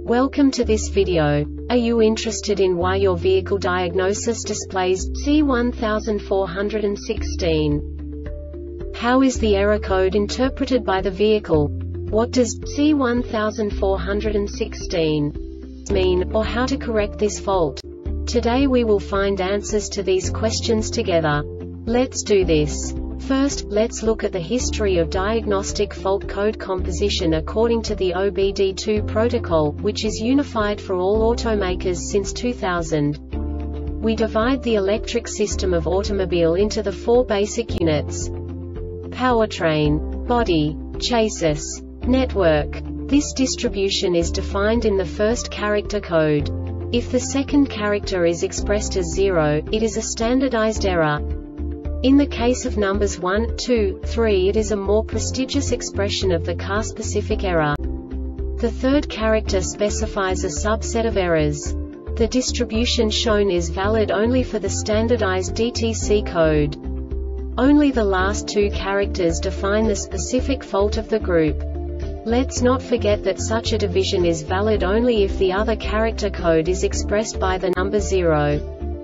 Welcome to this video. Are you interested in why your vehicle diagnosis displays C1416? How is the error code interpreted by the vehicle? What does C1416 mean, or how to correct this fault? Today we will find answers to these questions together. Let's do this. First, let's look at the history of diagnostic fault code composition according to the OBD2 protocol, which is unified for all automakers since 2000. We divide the electric system of automobile into the four basic units: powertrain, body, chassis, network. This distribution is defined in the first character code. If the second character is expressed as 0, it is a standardized error. In the case of numbers 1, 2, 3, it is a more prestigious expression of the car-specific error. The third character specifies a subset of errors. The distribution shown is valid only for the standardized DTC code. Only the last two characters define the specific fault of the group. Let's not forget that such a division is valid only if the other character code is expressed by the number 0.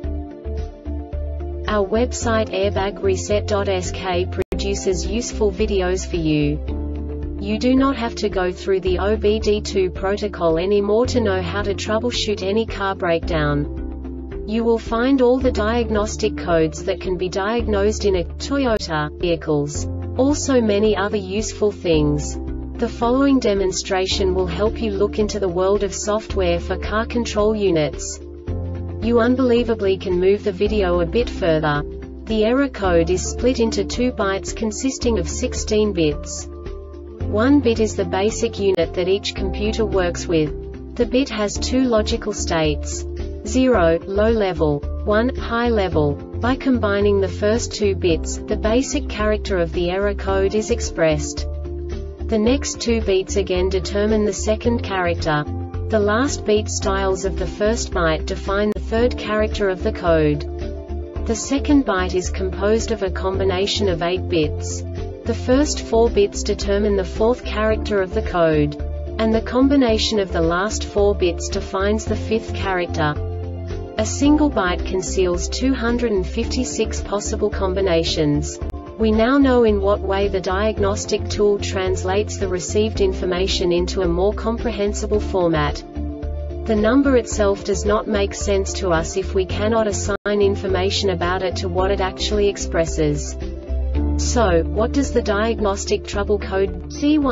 Our website airbagreset.sk produces useful videos for you. You do not have to go through the OBD2 protocol anymore to know how to troubleshoot any car breakdown. You will find all the diagnostic codes that can be diagnosed in a Toyota vehicles. Also many other useful things. The following demonstration will help you look into the world of software for car control units. You unbelievably can move the video a bit further. The error code is split into 2 bytes consisting of 16 bits. 1 bit is the basic unit that each computer works with. The bit has 2 logical states: 0, low level, 1, high level. By combining the first 2 bits, the basic character of the error code is expressed. The next 2 beats again determine the second character. The last beat styles of the first byte define the third character of the code. The second byte is composed of a combination of 8 bits. The first 4 bits determine the fourth character of the code. And the combination of the last 4 bits defines the fifth character. A single byte conceals 256 possible combinations. We now know in what way the diagnostic tool translates the received information into a more comprehensible format. The number itself does not make sense to us if we cannot assign information about it to what it actually expresses. So, what does the diagnostic trouble code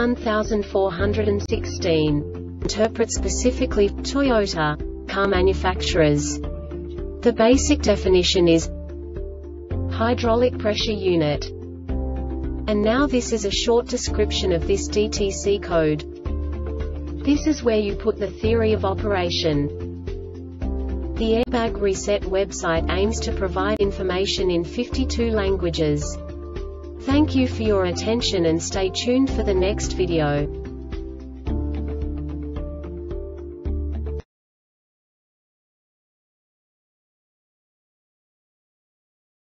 C1416 interpret specifically for Toyota car manufacturers? The basic definition is hydraulic pressure unit. And now this is a short description of this DTC code. This is where you put the theory of operation. The Airbag Reset website aims to provide information in 52 languages. Thank you for your attention and stay tuned for the next video.